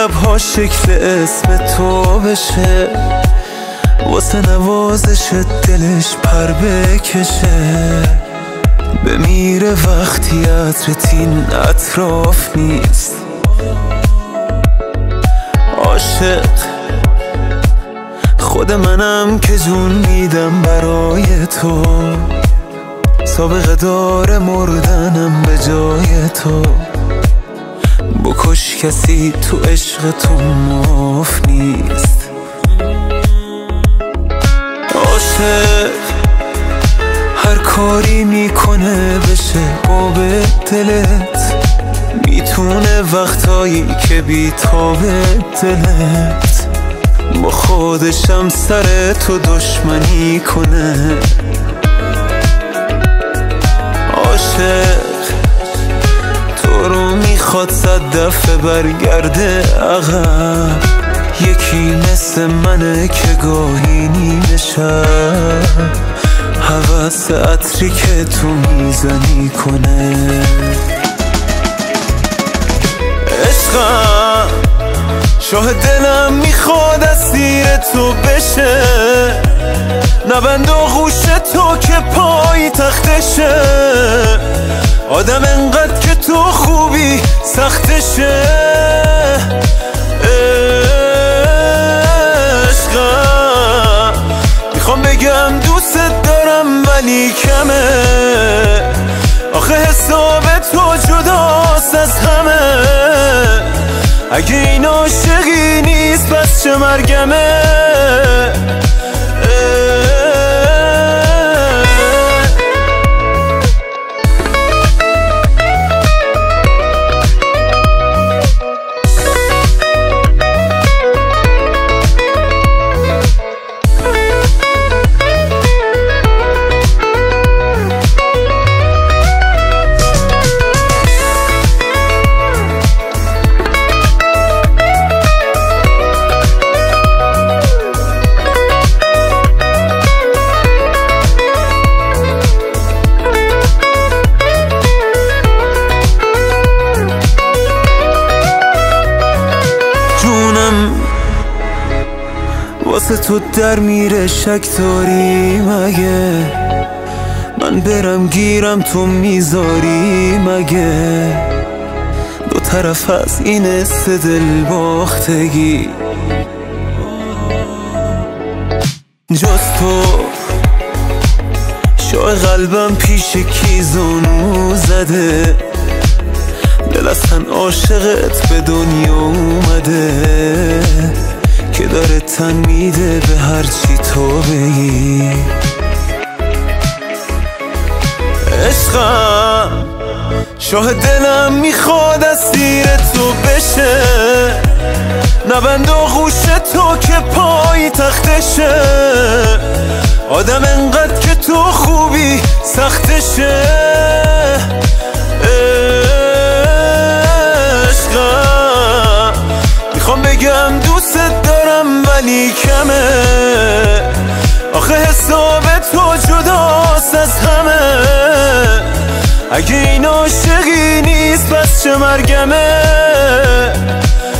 لبها شکل اسم تو بشه، واسه نوازش دلش پر بکشه. بمیره وقتی عطرت این اطراف نیست. عاشق خود منم که جون میدم برای تو، سابقه داره مردنم به جای تو. بکش کسی تو عشق تو معاف نیست. عاشق هر کاری میکنه بشه باب دلت، میتونه وقتایی که بی‌تاب دلت با خودشم سر تو دشمنی کنه. عاشق تو رو میخواد 100 دفعه برگرده عقب، یکی مثل منه که گاهی نیمه شب هوس عطری که تو میزنی کنه. عشقم شاه دلم میخواد اسیر تو بشه، نبند آغوش تو که پای تختشه. آدم انقدر که تو خوبی سختشه. عشقم میخوام بگم دوست دارم ولی کمه، آخه حساب تو جداست از همه. اگه این عاشقی نیست پس چه مرگمه. واسه تو در میره شک داری مگه؟ من برم گیرم تو میذاری مگه؟ دو طرف از این است دل باختگی. جز تو شاه قلبم پیش کی زانو زده، دل اصلا عاشقت به دنیا اومده که داره تن میده به هرچی تو بگی. عشقم شاه دلم میخواد اسیر تو بشه، نبند آغوش تو که پای تختشه. آدم انقدر که تو خوبی سختشه. عشقم میخوام بگم دوست دارم ولی کمه، آخه حساب تو جداست از همه. اگه این عاشقی نیست پس چه مرگمه.